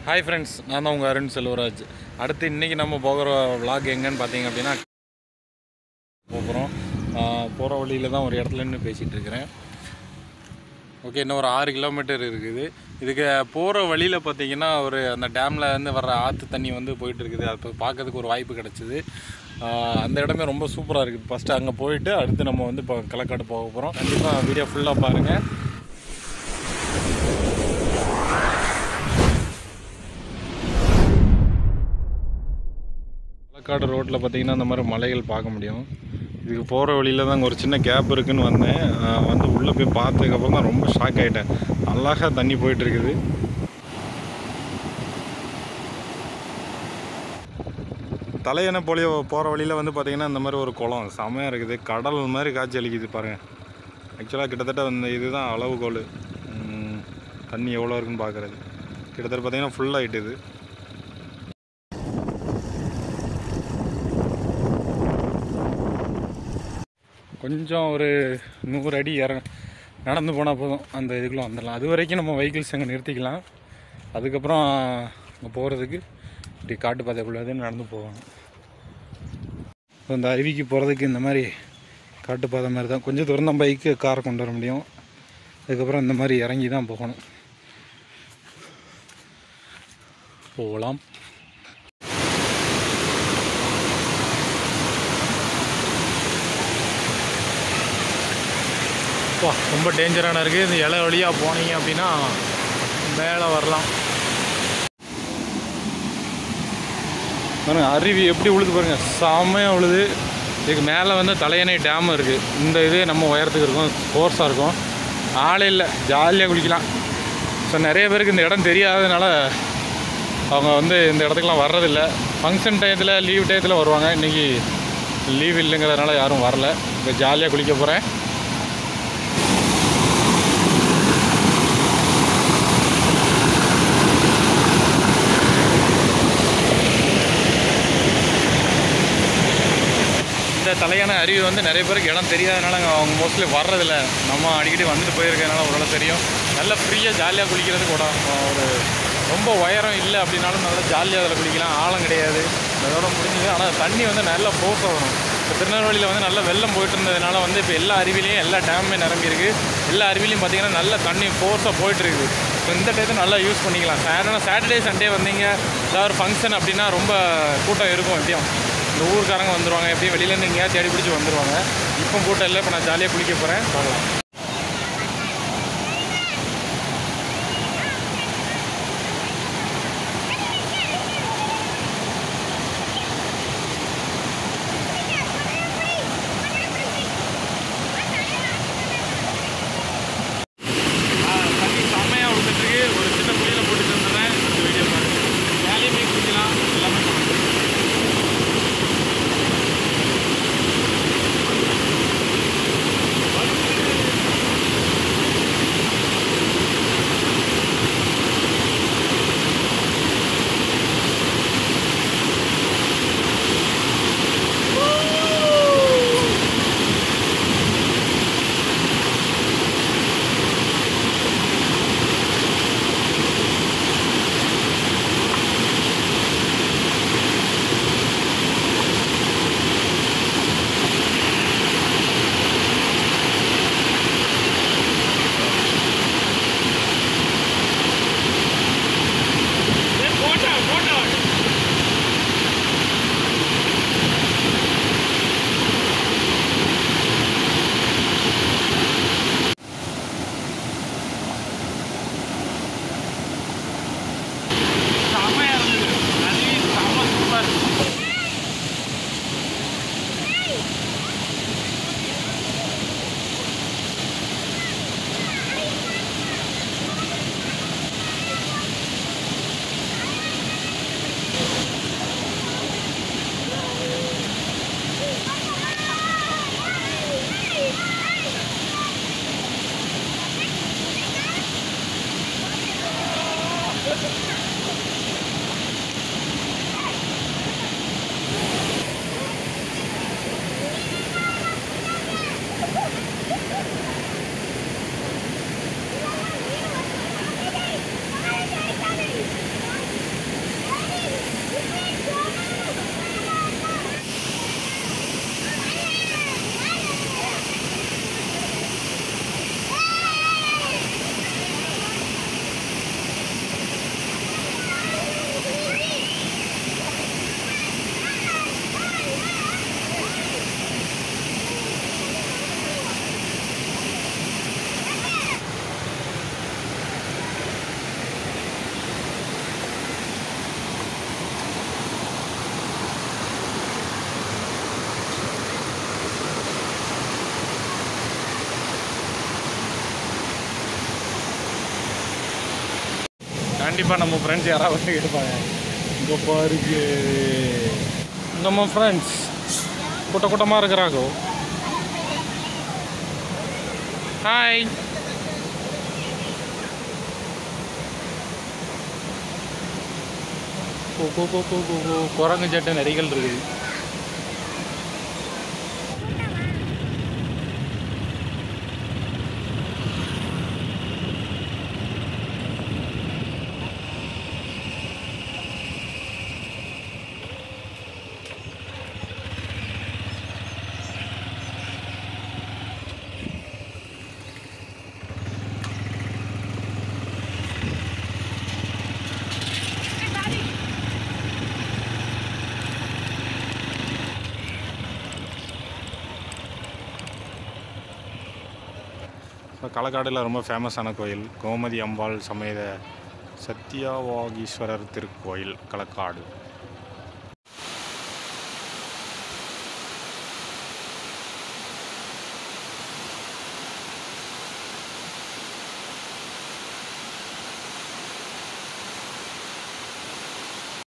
Hi friends, நான் தான் உங்கள் அருண் செல்வராஜ். அடுத்து இன்றைக்கி நம்ம போகிற விளாக் எங்கன்னு பார்த்தீங்க அப்படின்னா போகிறோம். போகிற வழியில் தான் ஒரு இடத்துல நின்று பேசிகிட்டு இருக்கிறேன். ஓகே, இன்னும் ஒரு 6 கிலோமீட்டர் இருக்குது. இதுக்கு போகிற வழியில் பார்த்தீங்கன்னா ஒரு அந்த டேமில் இருந்து வர்ற ஆற்று தண்ணி வந்து போயிட்டுருக்குது. அது பார்க்கறதுக்கு ஒரு வாய்ப்பு கிடச்சிது. அந்த இடமே ரொம்ப சூப்பராக இருக்குது. ஃபஸ்ட்டு அங்கே போயிட்டு அடுத்து நம்ம வந்து இப்போ களக்காடு போக போகிறோம். கண்டிப்பாக வீடியோ ஃபுல்லாக பாருங்கள். களக்காடு ரோட்டில் பார்த்தீங்கன்னா அந்த மாதிரி மலைகள் பார்க்க முடியும். இதுக்கு போகிற வழியில் தான் அங்கே ஒரு சின்ன கேப் இருக்குதுன்னு வந்தேன். வந்து உள்ளே போய் பார்த்ததுக்கப்புறம் தான் ரொம்ப ஷாக் ஆகிட்டேன். அழகாக தண்ணி போயிட்டுருக்குது. தலையணை போலிய போகிற வழியில் வந்து பார்த்திங்கன்னா இந்த மாதிரி ஒரு குளம் செமையாக இருக்குது. கடல் மாதிரி காட்சி அளிக்குது பாருங்கள். ஆக்சுவலாக கிட்டத்தட்ட வந்து இதுதான் அளவுகோல் தண்ணி எவ்வளோ இருக்குன்னு பார்க்குறது. கிட்டத்தட்ட பார்த்திங்கன்னா ஃபுல்லாகிட்டுது. கொஞ்சம் ஒரு 100 அடி நடந்து போனால் போதும், அந்த இதுக்குள்ளே வந்துடலாம். அது வரைக்கும் நம்ம வெஹிக்கிள்ஸ் அங்கே நிறுத்திக்கலாம். அதுக்கப்புறம் அங்கே போகிறதுக்கு இப்படி காட்டு பாதைக்குள்ளே நடந்து போகணும். இந்த அருவிக்கு போகிறதுக்கு இந்த மாதிரி காட்டுப்பாதை மாதிரி தான். கொஞ்சம் தூரம் தான் பைக்கு காரை கொண்டு வர முடியும். அதுக்கப்புறம் இந்த மாதிரி இறங்கி தான் போகணும். போகலாம். ரொம்ப டேஞ்சரான இருக்குது. இந்த இலை வழியாக போனீங்க அப்படின்னா மேலே வரலாம். பாருங்க அருவி எப்படி உழுது பாருங்கள், செம்மையாக உழுது. இதுக்கு மேலே வந்து தலையணை டேம் இருக்குது. இந்த இது நம்ம உயரத்துக்கு இருக்கும், ஃபோர்ஸாக இருக்கும். ஆளே இல்லை, ஜாலியாக குளிக்கலாம். ஸோ நிறைய பேருக்கு இந்த இடம் தெரியாததுனால அவங்க வந்து இந்த இடத்துக்குலாம் வர்றதில்லை. ஃபங்க்ஷன் டயத்தில் லீவ் டயத்தில் வருவாங்க. இன்றைக்கி லீவ் இல்லைங்கிறதுனால யாரும் வரல. இப்போ ஜாலியாக குளிக்க போகிறேன். இந்த தலையான அருவி வந்து நிறைய பேருக்கு இடம் தெரியாதனால அவங்க மோஸ்ட்லி வர்றதில்ல. நம்ம அடிக்கடி வந்துட்டு போயிருக்கிறதுனால ஓரளவு தெரியும். நல்லா ஃப்ரீயாக ஜாலியாக குளிக்கிறதுக்கு ஒரு ரொம்ப உயரம் இல்லை அப்படின்னாலும் நல்லா ஜாலியாக அதில் குளிக்கலாம். ஆழம் கிடையாது, அதோட முடிஞ்சுது. ஆனால் தண்ணி வந்து நல்லா ஃபோர்ஸாக வரும். இப்போ திருநெல்வேலியில் வந்து நல்லா வெள்ளம் போயிட்டு இருந்ததுனால வந்து இப்போ எல்லா அருவிலையும் எல்லா டேமுமே நிரம்பியிருக்கு. எல்லா அருவிலையும் பார்த்திங்கன்னா நல்ல தண்ணி ஃபோர்ஸாக போயிட்டுருக்குது. ஸோ இந்த டயத்தை நல்லா யூஸ் பண்ணிக்கலாம். சாட்டர்டே சண்டே வந்தீங்க ஏதாவது ஒரு ஃபங்க்ஷன் அப்படின்னா ரொம்ப கூட்டம் இருக்கும். எப்படியும் இந்த ஊருக்காரங்க வந்துடுவாங்க, எப்படியும் வெளியிலேருந்து எங்கேயாவது தேடி பிடிச்சி வந்துடுவாங்க. இப்போ கூட்டம் இல்லை. இப்போ நான் ஜாலியாக குளிக்க போகிறேன், பார்க்கலாம். தண்ணி செம்மையாக விழுந்துட்டுருக்கு. ஒரு சின்ன குழியில் போட்டுட்டு வந்துடுறேன். இந்த வீடியோ பாருங்கள். ஜாலியாக போய் குளிக்கலாம், எல்லாமே பண்ணலாம். கண்டிப்பாக நம்ம ஃப்ரெண்ட்ஸ் யாராவது வந்து எடுப்பாங்க. இங்கே பாருங்க நம்ம ஃப்ரெண்ட்ஸ் கூட்டமாக இருக்கிறாங்க. ஹாய். குரங்கு சட்டை நரிகள் இருக்குது. களக்காடில் ரொம்ப ஃபேமஸான கோயில் கோமதி அம்பாள் சமேத சத்யவாகீஸ்வரர் திருக்கோயில் களக்காடு.